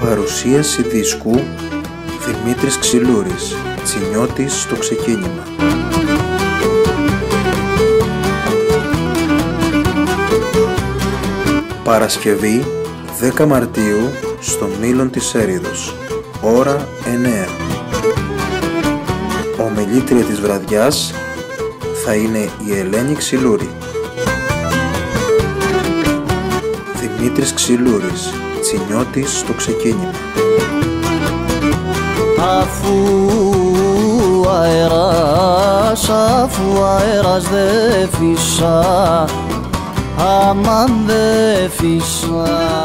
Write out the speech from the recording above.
Παρουσίαση δίσκου Δημήτρης Ξυλούρης, Τσινιώτης στο ξεκίνημα. Παρασκευή 10 Μαρτίου στο Μήλον της Έριδος, ώρα 9. Ομιλήτρια της βραδιάς θα είναι η Ελένη Ξυλούρη. Δημήτρης Ξυλούρης, Τσινιώτης στο ξεκίνημα. Αφού αέρας δε φύσα, αμάν δε φύσα.